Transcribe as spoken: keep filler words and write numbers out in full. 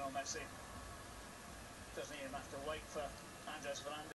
Lionel Messi. Doesn't even have to wait for Andres Fernandez.